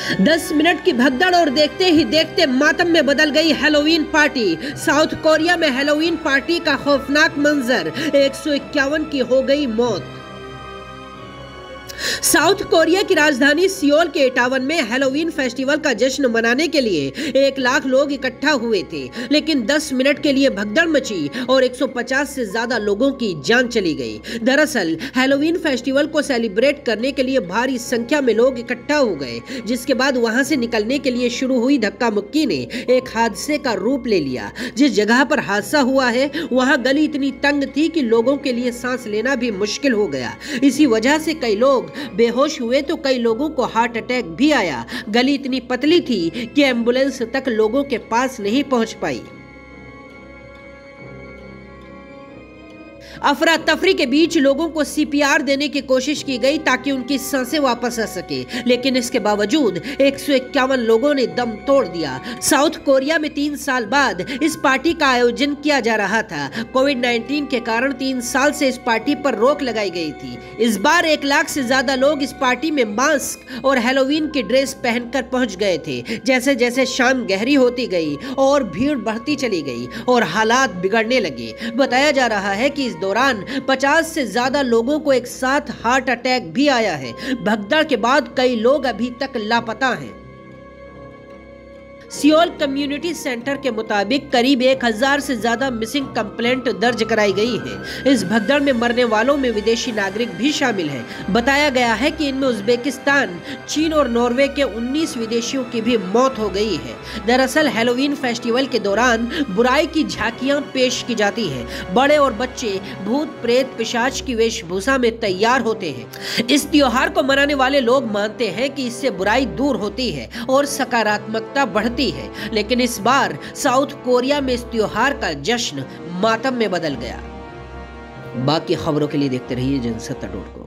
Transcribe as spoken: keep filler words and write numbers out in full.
दस मिनट की भगदड़ और देखते ही देखते मातम में बदल गई हैलोवीन पार्टी। साउथ कोरिया में हैलोवीन पार्टी का खौफनाक मंजर, एक सौ इक्यावन की हो गई मौत। साउथ कोरिया की राजधानी सियोल के इटावन में हैलोवीन फेस्टिवल का जश्न मनाने के लिए एक लाख लोग इकट्ठा हुए थे, लेकिन दस मिनट के लिए भगदड़ मची और एक सौ पचास से ज्यादा लोगों की जान चली गई। दरअसल हैलोवीन फेस्टिवल को सेलिब्रेट करने के लिए भारी संख्या में लोग इकट्ठा हो गए, जिसके बाद वहां से निकलने के लिए शुरू हुई धक्का मुक्की ने एक हादसे का रूप ले लिया। जिस जगह पर हादसा हुआ है वहां गली इतनी तंग थी कि लोगों के लिए सांस लेना भी मुश्किल हो गया। इसी वजह से कई लोग बेहोश हुए तो कई लोगों को हार्ट अटैक भी आया। गली इतनी पतली थी कि एम्बुलेंस तक लोगों के पास नहीं पहुंच पाई। अफरा तफरी के बीच लोगों को सीपीआर देने की कोशिश की गई ताकि उनकी सांसें वापस आ सके, लेकिन इसके बावजूद एक सौ इक्यावन लोगों ने दम तोड़ दिया। साउथ कोरिया में तीन साल बाद इस पार्टी का आयोजन किया जा रहा था। कोविड नाइन्टीन के कारण तीन साल से इस पार्टी पर रोक लगाई गई थी। इस बार एक लाख से ज्यादा लोग इस पार्टी में मास्क और हैलोवीन की ड्रेस पहनकर पहुंच गए थे। जैसे जैसे शाम गहरी होती गई और भीड़ बढ़ती चली गई और हालात बिगड़ने लगे। बताया जा रहा है कि इस दौरान पचास से ज्यादा लोगों को एक साथ हार्ट अटैक भी आया है। भगदड़ के बाद कई लोग अभी तक लापता हैं। सियोल कम्युनिटी सेंटर के मुताबिक करीब एक हजार से ज्यादा मिसिंग कंप्लेंट दर्ज कराई गई है। इस भगदड़ में मरने वालों में विदेशी नागरिक भी शामिल हैं। बताया गया है कि इनमें उज्बेकिस्तान, चीन और नॉर्वे के उन्नीस विदेशियों की भी मौत हो गई है। दरअसल हैलोवीन फेस्टिवल के दौरान बुराई की झांकियां पेश की जाती हैं। बड़े और बच्चे भूत प्रेत पिशाच की वेशभूषा में तैयार होते हैं। इस त्योहार को मनाने वाले लोग मानते हैं कि इससे बुराई दूर होती है और सकारात्मकता बढ़ती है, लेकिन इस बार साउथ कोरिया में इस त्योहार का जश्न मातम में बदल गया। बाकी खबरों के लिए देखते रहिए जनसत्ता डॉट कॉम।